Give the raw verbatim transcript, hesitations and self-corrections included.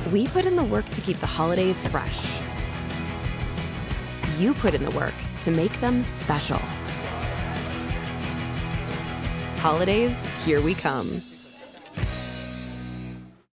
We put in the work to keep the holidays fresh. You put in the work to make them special. Holidays, here we come.